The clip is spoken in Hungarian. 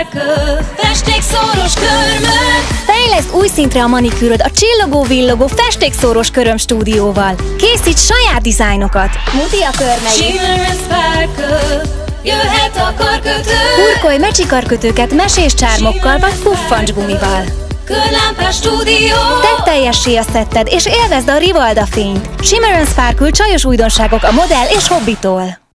Sparkle, festékszóros körmök. Fejleszd új szintre a manikűröd a csillogó-villogó festékszóros köröm stúdióval. Készíts saját dizájnokat. Muti a körmeid. Shimmer and Sparkle, jöhet a karkötő. Hurkolj mecsikarkötőket mesés csármokkal vagy puffancsgumival. Körlámpás stúdió. Tedd teljessé a szetted és élvezd a Rivalda fényt. Shimmer and Sparkle csajos újdonságok a modell és hobbitól.